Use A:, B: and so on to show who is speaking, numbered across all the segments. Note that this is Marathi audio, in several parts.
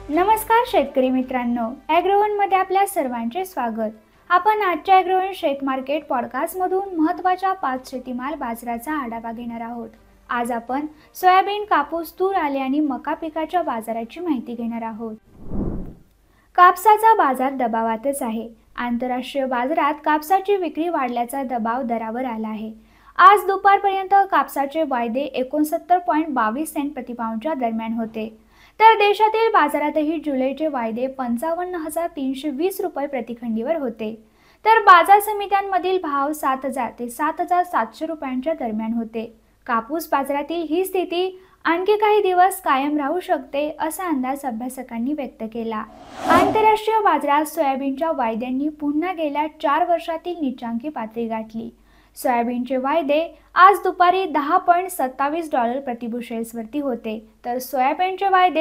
A: नमस्कार शेतकरी मित्रांनो, ॲग्रोवन मध्ये आपल्या सर्वांचे स्वागत। आपण आजच्या ॲग्रोवन शेत मार्केट पॉडकास्ट मधून महत्त्वाच्या 5 शेतीमाल बाजाराचा आढावा घेणार आहोत। आज आपण सोयाबीन, कापूस, तूर, आले आणि मका पिकाच्या बाजाराची माहिती घेणार आहोत। कापसाचा बाजार दबावातच आहे। आंतरराष्ट्रीय बाजारात कापसाची विक्री वाढल्याचा दबाव दरावर आला आहे। आज दुपारपर्यंत कापसाचे वायदे 69.22 सेंट प्रति पाऊंडच्या दरम्यान होते। तर देशातील बाजारातही जुलैचे वायदे 55,320 रुपये प्रतिखंडीवर होते। तर बाजार समित्यांमधील भाव 7,000 ते 7,700 रुपयांच्या दरम्यान होते। कापूस बाजारातील ही स्थिती आणखी काही दिवस कायम राहू शकते असा अंदाज अभ्यासकांनी व्यक्त केला। आंतरराष्ट्रीय बाजारात सोयाबीनच्या वायद्यांनी पुन्हा गेल्या 4 वर्षातील नीचांकी पातळी गाठली। सोयाबीनचे वायदे आज दुपारी $10.27 प्रतिबुशेल्स वरती होते, तर सोयाबीनचे वायदे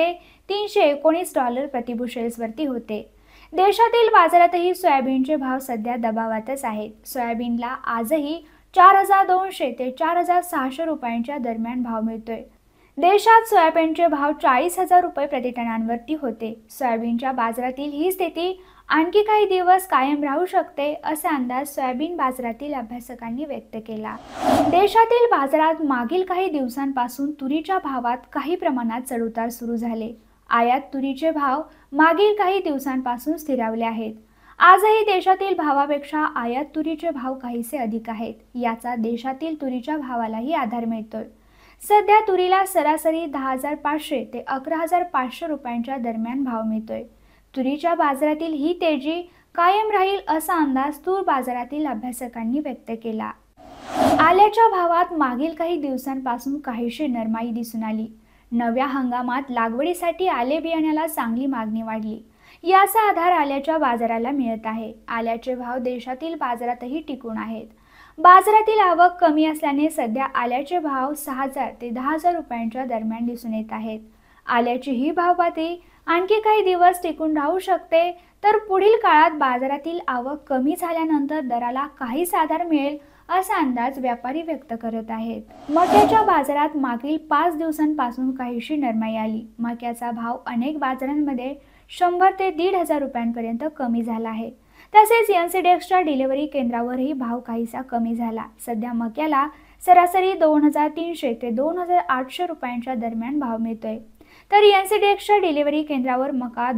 A: $319 प्रतिबुशेल्स वरती होते। देशातील बाजारातही सोयाबीनचे भाव सध्या दबावातच आहेत। सोयाबीनला आजही 4,200 ते 4,600 रुपयांच्या दरम्यान भाव मिळतोय। देशात सोयाबीनचे भाव 40,000 रुपये प्रति टनांवरती होते। सोयाबीनच्या बाजारातील ही स्थिती आणखी काही दिवस कायम राहू शकते असा अंदाज सोयाबीन बाजारातील अभ्यासकांनी व्यक्त केला। देशातील बाजारात मागील काही दिवसांपासून तुरीच्या भावात काही प्रमाणात चढउतार सुरू झाले। आयात तुरीचे भाव मागील काही दिवसांपासून स्थिरावले आहेत। आजही देशातील भावापेक्षा आयात तुरीचे भाव काहीसे अधिक आहेत। याचा देशातील तुरीच्या भावालाही आधार मिळतोय। सध्या तुरीला सरासरी 10,500 ते 11,500 रुपयांच्या दरम्यान भाव मिळतोय। तुरीच्या बाजारातील ही तेजी कायम राहील असा अंदाज तूर बाजारातील अभ्यासकांनी व्यक्त केला। आल्याच्या भावात मागील काही दिवसांपासून काहीशी नरमाई दिसून आली। नव्या हंगामात लागवडीसाठी आले बियाण्याला चांगली मागणी वाढली। याचा आधार आल्याच्या बाजाराला मिळत आहे। आल्याचे भाव देशातील बाजारातही टिकून आहेत। बाजारातील आवक कमी असल्याने सध्या आल्याचे भाव 6,000 ते 10,000 रुपयांच्या दरम्यान दिसून येत आहेत। आल्याची ही भावपातळी आणखी काही दिवस टिकून राहू शकते, तर पुढील काळात बाजारातील आवक कमी झाल्यानंतर दराला काहीच आधार मिळेल असा अंदाज व्यापारी व्यक्त करत आहेत। मक्याच्या बाजारात मागील 5 दिवसांपासून काहीशी नरमाई आली। मक्याचा भाव अनेक बाजारांमध्ये 100 ते 1,500 रुपयांपर्यंत कमी झाला आहे। तसेच एनसीडेक्सच्या डिलिव्हरी केंद्रावरही भाव काहीसा कमी झाला। सध्या मक्याला सरासरी 2,300 ते 2,800 रुपयांच्या दरम्यान भाव मिळतोय, तर एनसीडेक्सच्या डिलिव्हरी केंद्रावर मका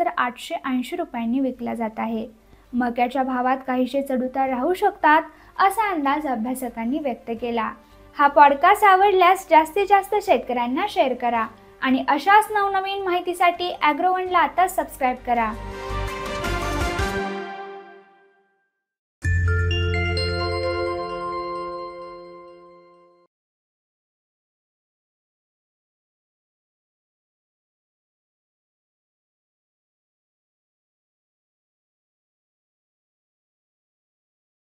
A: 2,880 रुपयांनी विकला जात आहे। मक्याच्या भावात काहीसे चढउतार राहू शकतात असा अंदाज अभ्यासकांनी व्यक्त केला। हा पॉडकास्ट आवडल्यास जास्तीत जास्त शेतकऱ्यांना शेअर करा आणि अशाच नवनवीन माहितीसाठी ॲग्रोवनला आता सबस्क्राईब करा।